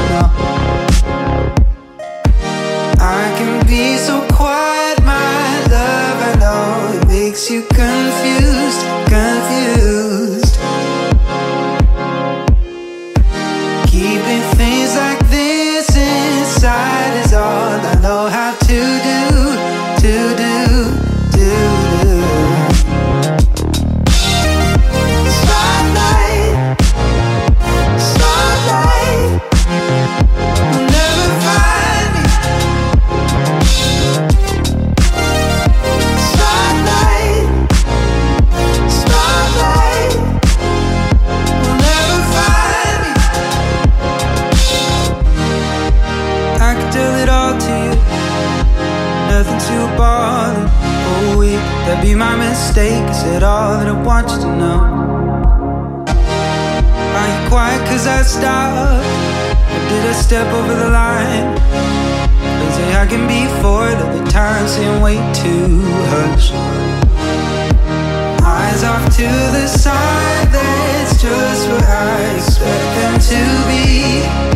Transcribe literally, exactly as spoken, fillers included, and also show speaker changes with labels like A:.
A: no. I can be so quiet, my love, I know it makes you confused, confused. Keeping things like this inside is all I know how to do, to do, do, do. Spotlight, spotlight will never find me. Spotlight, spotlight will never find me. I could tell it all to you, nothing too bothered. Oh wait, that'd be my mistake. Is it all that I want you to know? Are you quiet cause I stopped? Or did I step over the line? They say I can be four, that the time saying wait to hush. Eyes off to the side, that's just what I expect them to be.